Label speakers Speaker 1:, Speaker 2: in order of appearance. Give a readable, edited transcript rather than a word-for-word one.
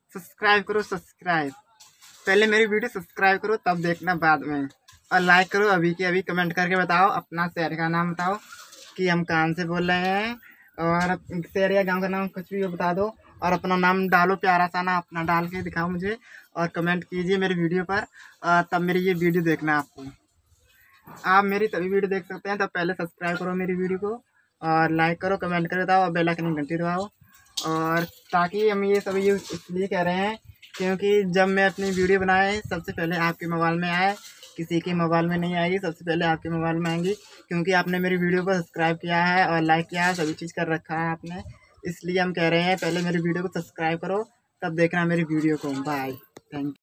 Speaker 1: Subscribe करो, subscribe. पहले मेरी वीडियो सब्सक्राइब करो, तब देखना बाद में। और लाइक करो अभी के अभी। कमेंट करके बताओ अपना शहर का नाम बताओ कि हम कहाँ से बोल रहे हैं। और शहर या गांव का नाम कुछ भी बता दो। और अपना नाम डालो, प्यारा सा ना अपना डाल के दिखाओ मुझे। और कमेंट कीजिए मेरी वीडियो पर। तब मेरी ये वीडियो देखना आपको। आप मेरी तभी वीडियो देख सकते हैं, तब पहले सब्सक्राइब करो मेरी वीडियो को। और लाइक करो, कमेंट कर बताओ, और बेल आइकन घंटी दबाओ। और ताकि हम ये सब ये इसलिए कह रहे हैं क्योंकि जब मैं अपनी वीडियो बनाए सबसे पहले आपके मोबाइल में आए, किसी के मोबाइल में नहीं आएगी, सबसे पहले आपके मोबाइल में आएंगी। क्योंकि आपने मेरी वीडियो को सब्सक्राइब किया है और लाइक किया है, सभी चीज़ कर रखा है आपने। इसलिए हम कह रहे हैं पहले मेरी वीडियो को सब्सक्राइब करो, तब देखना मेरी वीडियो को। Bye, thank you.